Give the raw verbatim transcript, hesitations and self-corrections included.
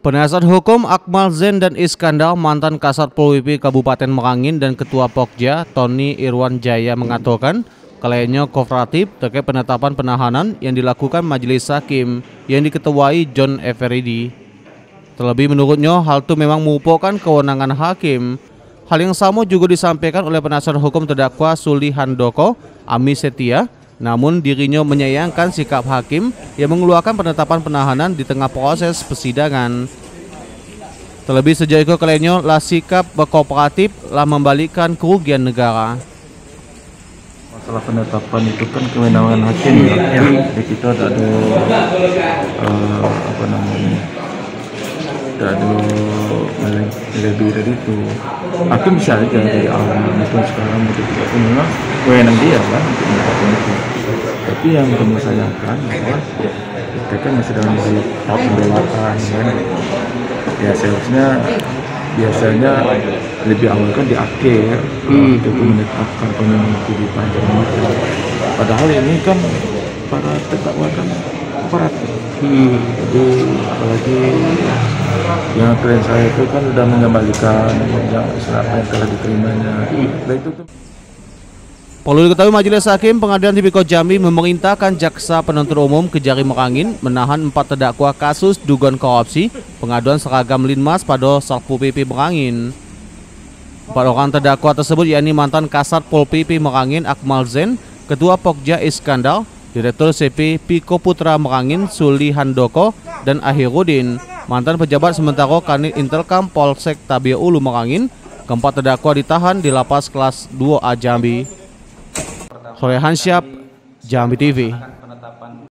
Penasihat hukum Akmal Zain dan Iskandar, mantan Kasat Pol P P Kabupaten Merangin dan Ketua Pokja Tony Irwan Jaya mengatakan kliennya kooperatif terkait penetapan penahanan yang dilakukan Majelis Hakim yang diketuai John Everidi. Terlebih menurutnya hal itu memang merupakan kewenangan hakim. Hal yang sama juga disampaikan oleh penasihat hukum terdakwa Suli Handoko, Ami Setia. Namun dirinya menyayangkan sikap hakim yang mengeluarkan penetapan penahanan di tengah proses persidangan. Terlebih sejauh itu kliennya lah sikap berkooperatif lah membalikkan kerugian negara. Masalah penetapan itu kan kewenangan hakim ya. Jadi kita tak ada uh, apa namanya, tak ada lebih dari itu. Hakim bisa aja dari awal itu sekarang begitu itu memang kewenangan dia kan untuk menetapkan itu. Tapi yang kami sayangkan bahwa kita kan masih dalam tahap pembelaan kan. Ya seharusnya biasanya lebih awal kan di akhir hmm. untuk menetapkan penyelidik itu di panjang mata. Padahal ini kan para terdakwa kan kooperatif. Hmm. Jadi apalagi yang klien saya itu kan sudah mengembalikan apa yang telah diterimanya. Hmm. Nah, itu tuh. Perlu diketahui Majelis Hakim Pengadilan Tipikor Jambi memerintahkan Jaksa Penuntut Umum Kejari Merangin menahan empat terdakwa kasus dugaan korupsi pengaduan seragam Linmas pada Satpol P P Merangin. Empat orang terdakwa tersebut yakni mantan Kasat Pol P P Merangin Akmal Zain, Ketua Pokja Iskandar, Direktur C P Piko Putra Merangin Suli Handoko, dan Ahirudin, mantan pejabat sementara Kanit Intelkam Polsek Tabir Ulu Merangin. Keempat terdakwa ditahan di lapas kelas dua A Jambi. Sore Hansyap, Jambi T V.